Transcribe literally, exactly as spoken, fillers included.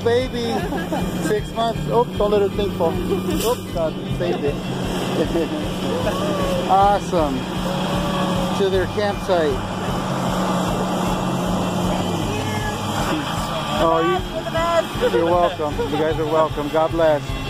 baby. Six months. Oh, don't let her think fall. Oh, God, saved it. Awesome. To their campsite. Oh, you, you're welcome. You guys are welcome. God bless.